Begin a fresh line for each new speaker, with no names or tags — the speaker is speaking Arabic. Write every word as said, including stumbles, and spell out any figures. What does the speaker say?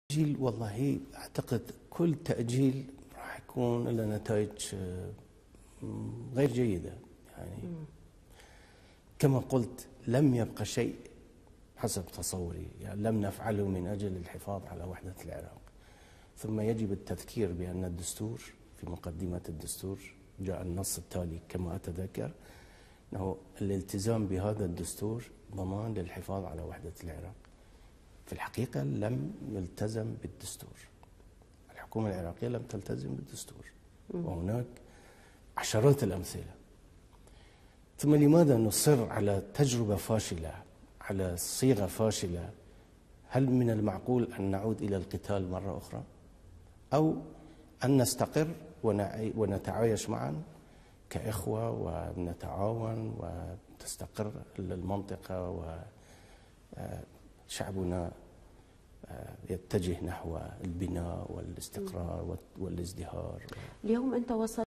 تأجيل والله أعتقد كل تأجيل راح يكون له نتائج غير جيدة. يعني كما قلت لم يبقى شيء حسب تصوري، يعني لم نفعله من أجل الحفاظ على وحدة العراق. ثم يجب التذكير بأن الدستور في مقدمة الدستور جاء النص التالي كما أتذكر أنه الالتزام بهذا الدستور ضمان للحفاظ على وحدة العراق. في الحقيقة لم يلتزم بالدستور، الحكومة العراقية لم تلتزم بالدستور، وهناك عشرات الأمثلة. ثم لماذا نصر على تجربة فاشلة، على صيغة فاشلة؟ هل من المعقول أن نعود إلى القتال مرة أخرى؟ أو أن نستقر ونتعايش معا كإخوة ونتعاون وتستقر المنطقة وشعبنا يتجه نحو البناء والاستقرار والازدهار.
اليوم أنت وصلت